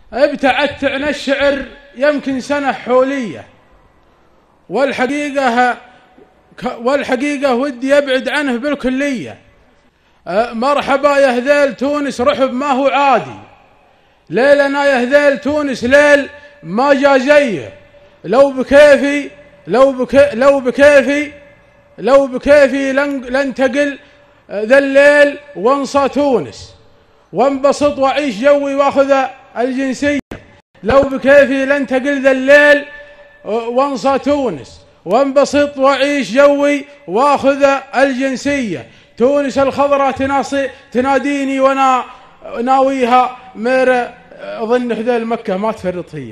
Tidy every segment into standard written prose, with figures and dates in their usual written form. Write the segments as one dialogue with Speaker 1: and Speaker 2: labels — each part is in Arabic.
Speaker 1: ابتعدت عن الشعر يمكن سنة حولية، والحقيقة ودي أبعد عنه بالكلية. مرحبا يا هذيل تونس رحب ما هو عادي، ليلنا يا هذيل تونس ليل ما جازيه. لو بكيفي لنتقل ذا الليل وانصى تونس، وانبسط وعيش جوي واخذ الجنسية. لو بكيفي لنتقل ذا الليل وانصى تونس، وانبسط وعيش جوي واخذ الجنسية. تونس الخضراء تناديني وانا ناويها مير. اظن هذيل مكة ما تفرط هي.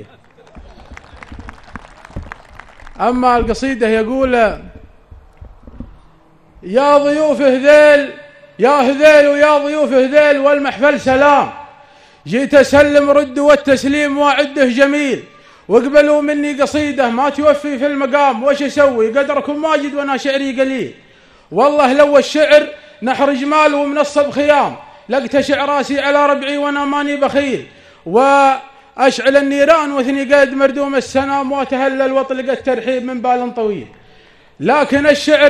Speaker 1: اما القصيدة يقول: يا ضيوف هذيل يا هذيل ويا ضيوف هذيل والمحفل سلام، جيت اسلم ردوا والتسليم واعده جميل، واقبلوا مني قصيدة ما توفي في المقام. وش اسوي قدركم واجد وانا شعري قليل، والله لو الشعر نحر جمال ومنصب خيام، لاقتشع راسي على ربعي وانا ماني بخيل، واشعل النيران وثني قد مردوم السنام، واتهلل واطلق الترحيب من بال طويل. لكن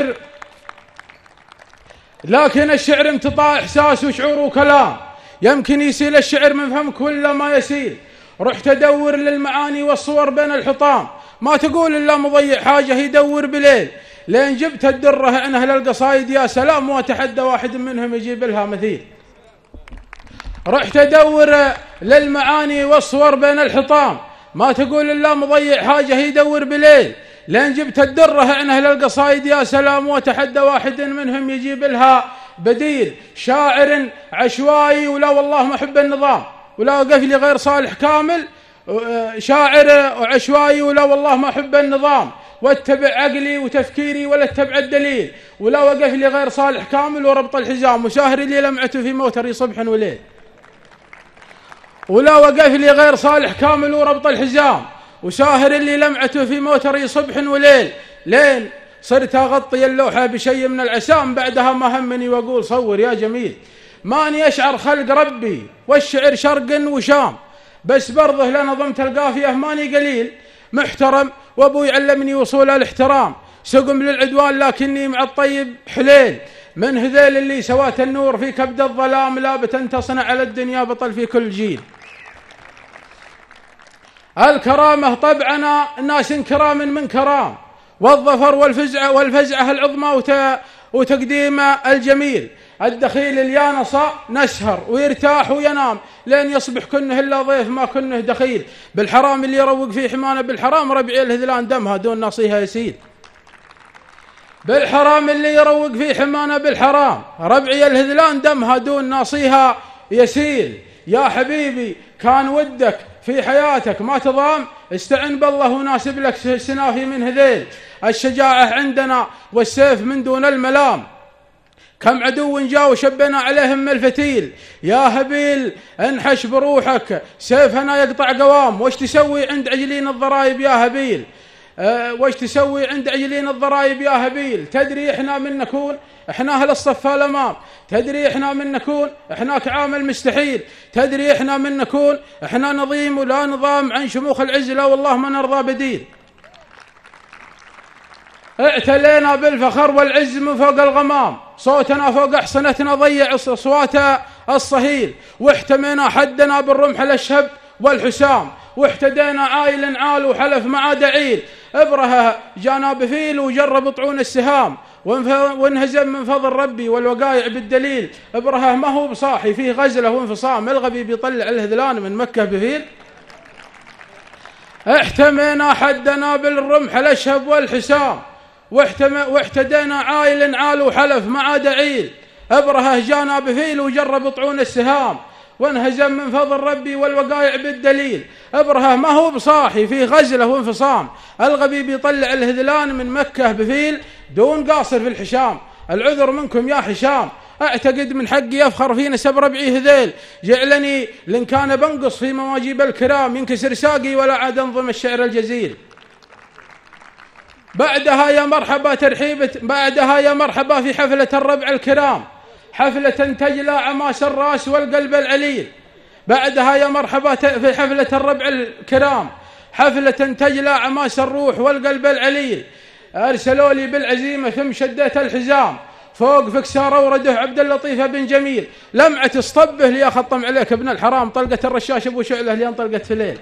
Speaker 1: الشعر امتطاع احساس وشعور وكلام، يمكن يسيل الشعر من فم كل ما يسيل. رحت ادور للمعاني والصور بين الحطام، ما تقول الا مضيع حاجه يدور بليل، لين جبت الدره عن اهل القصايد يا سلام، واتحدى واحد منهم يجيب لها مثيل. رحت ادور للمعاني والصور بين الحطام، ما تقول الا مضيع حاجه يدور بليل، لين جبت الدره عن اهل القصايد يا سلام، واتحدى واحد منهم يجيب لها بديل. شاعر عشوائي ولا والله محب النظام، ولا وقف لي غير صالح كامل. شاعر عشوائي ولا والله ما أحب النظام، واتبع عقلي وتفكيري ولا اتبع الدليل، ولا وقف لي غير صالح كامل وربط الحزام، وشاهر لي لمعته في موتري صبح وليل. ولا وقف لي غير صالح كامل وربط الحزام، وشاهر لي لمعته في موتري صبح وليل، لين صرت أغطي اللوحة بشيء من العسام. بعدها ما همني وأقول صور يا جميل، ماني أشعر خلق ربي والشعر شرق وشام، بس برضه لنظمت القافية ماني قليل محترم، وأبوي علمني وصول الاحترام. سقم للعدوان لكني مع الطيب حليل، من هذيل اللي سوات النور في كبد الظلام، لابت أن تصنع على الدنيا بطل في كل جيل. الكرامة طبعنا ناس كرام من كرام، والظفر والفزعة العظمى وتقديم الجميل. الدخيل اليانصة نسهر ويرتاح وينام، لين يصبح كنه إلا ضيف ما كنه دخيل. بالحرام اللي يروق فيه حمانه بالحرام، ربعي الهذلان دمها دون نصيها يسيل. بالحرام اللي يروق فيه حمانه بالحرام، ربعي الهذلان دمها دون ناصيها يسيل. يا حبيبي كان ودك في حياتك ما تضام، استعن بالله وناسب لك سنافي من هذيل. الشجاعة عندنا والسيف من دون الملام، كم عدو جاء وشبنا عليهم الفتيل. يا هبيل انحش بروحك سيفنا يقطع قوام، وش تسوي عند عجلين الضرايب يا هبيل؟ وش تسوي عند عجلين الضرايب يا هبيل؟ تدري احنا من نكون؟ احنا اهل الصف الامام. تدري احنا من نكون؟ احنا كعام المستحيل. تدري احنا من نكون؟ احنا نظيم ولا نظام، عن شموخ العزلة والله ما نرضى بديل. اعتلينا بالفخر والعز من فوق الغمام، صوتنا فوق احصنتنا ضيع اصوات الصهيل. واحتمينا حدنا بالرمح الاشهب والحسام، واحتدينا عايل عال وحلف مع دعيل. ابره جانا بفيل وجرب طعون السهام، وانهزم من فضل ربي والوقايع بالدليل. ابره ما هو بصاحي فيه غزله وانفصام، الغبي بيطلع الهذلان من مكة بفيل. احتمينا حدنا بالرمح الاشهب والحسام، واحتدينا عايل عال وحلف مع دعيل. ابره جانا بفيل وجرب طعون السهام، وانهزم من فضل ربي والوقايع بالدليل. ابره ما هو بصاحي فيه غزله وانفصام، الغبي بيطلع الهذلان من مكة بفيل دون قاصر في الحشام. العذر منكم يا حشام، اعتقد من حقي يفخر في نسب ربعي هذيل. جعلني لن كان بنقص في مواجيب الكرام، ينكسر ساقي ولا عاد انظم الشعر الجزيل. بعدها يا مرحبا في حفلة الربع الكرام، حفلة تجلى عماس الراس والقلب العليل. بعدها يا مرحبا في حفلة الربع الكرام، حفلة تجلى عماس الروح والقلب العليل، أرسلوا لي بالعزيمة ثم شديت الحزام، فوق فكسار ورده عبد اللطيف بن جميل، لمعة اصطبه لي أخطم عليك ابن الحرام، طلقة الرشاش أبو شعلة لي انطلقت في الليل.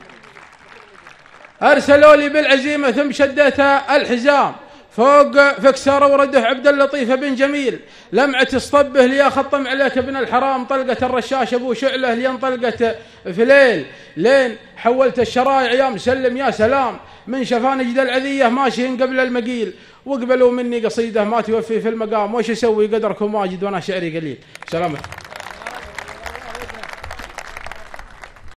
Speaker 1: أرسلوا لي بالعزيمة ثم شديت الحزام، فوق فكسار ورده عبد اللطيف بن جميل، لمعة اصطبه لي أخطم عليك ابن الحرام، طلقة الرشاش أبو شعلة لي انطلقت في ليل. لين حولت الشرايع يا مسلم يا سلام، من شفان جد العذية ماشيين قبل المقيل، وقبلوا مني قصيدة ما توفي في المقام، وش اسوي قدركم واجد وانا شعري قليل. سلامة.